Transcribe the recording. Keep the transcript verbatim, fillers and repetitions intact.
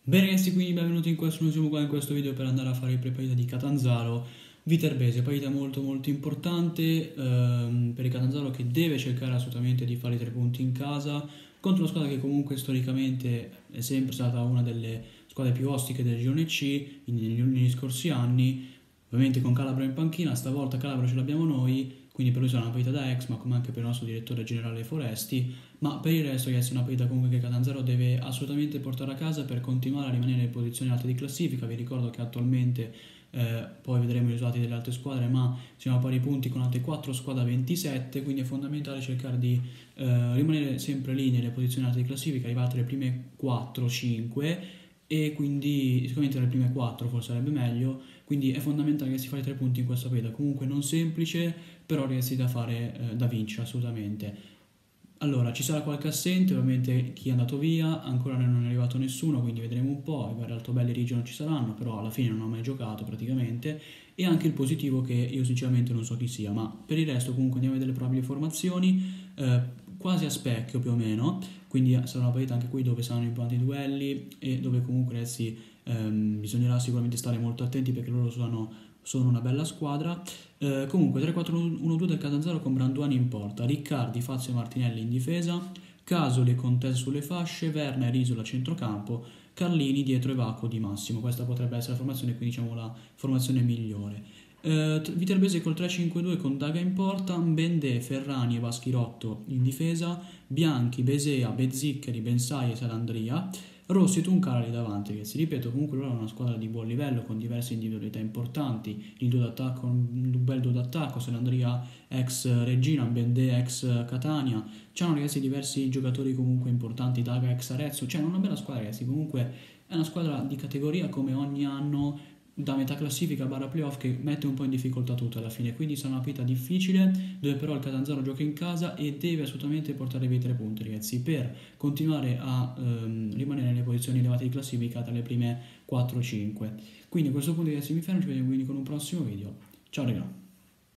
Bene ragazzi, quindi benvenuti in questo, noi siamo qua in questo video per andare a fare il pre-partita di Catanzaro Viterbese, partita molto molto importante ehm, per il Catanzaro che deve cercare assolutamente di fare i tre punti in casa contro una squadra che comunque storicamente è sempre stata una delle squadre più ostiche del girone C negli, negli scorsi anni, ovviamente con Calabro in panchina. Stavolta Calabro ce l'abbiamo noi, quindi per lui sarà una partita da ex, ma come anche per il nostro direttore generale Foresti. Ma per il resto, ragazzi, è una partita comunque che Catanzaro deve assolutamente portare a casa per continuare a rimanere nelle posizioni alte di classifica. Vi ricordo che attualmente, eh, poi vedremo i risultati delle altre squadre, ma siamo a pari punti con altre quattro squadre a ventisette, quindi è fondamentale cercare di eh, rimanere sempre lì nelle posizioni alte di classifica, arrivare tra le prime quattro cinque, e quindi sicuramente tra le prime quattro forse sarebbe meglio, quindi è fondamentale che si fare tre punti in questa partita, comunque non semplice, però ragazzi da fare, eh, da vincere assolutamente. Allora, ci sarà qualche assente, ovviamente chi è andato via, ancora non è arrivato nessuno, quindi vedremo un po', i vari Altobelli e Rigi non ci saranno, però alla fine non ho mai giocato praticamente, e anche il positivo che io sinceramente non so chi sia, ma per il resto comunque andiamo a vedere le probabili formazioni, eh, quasi a specchio più o meno, quindi sarà una partita anche qui dove saranno importanti i duelli e dove comunque ragazzi ehm, bisognerà sicuramente stare molto attenti perché loro sono, sono una bella squadra. Eh, comunque tre quattro uno due del Catanzaro con Branduani in porta, Riccardi, Fazio e Martinelli in difesa, Casoli e Contes sulle fasce, Werner e Isola a centrocampo, Carlini dietro e Vaco di Massimo. Questa potrebbe essere la formazione, quindi diciamo la formazione migliore. Eh, Viterbese col tre cinque due con Daga in porta, Bendè, Ferrani e Vaschirotto in difesa, Bianchi, Besea, Bezziccheri, Bensai e Salandria, Rossi e Tuncala lì davanti, ragazzi. Ripeto, comunque loro hanno una squadra di buon livello con diverse individualità importanti, il duo d'attacco, un bel duo d'attacco, Salandria ex Regina, Bendè ex Catania, c'hanno ragazzi diversi giocatori comunque importanti, Daga ex Arezzo, cioè una bella squadra ragazzi, comunque è una squadra di categoria come ogni anno da metà classifica barra playoff che mette un po' in difficoltà tutto alla fine, quindi sarà una partita difficile dove però il Catanzaro gioca in casa e deve assolutamente portare via i tre punti ragazzi per continuare a ehm, rimanere nelle posizioni elevate di classifica tra le prime quattro cinque. Quindi a questo punto ragazzi mi fermo, ci vediamo quindi con un prossimo video, ciao raga.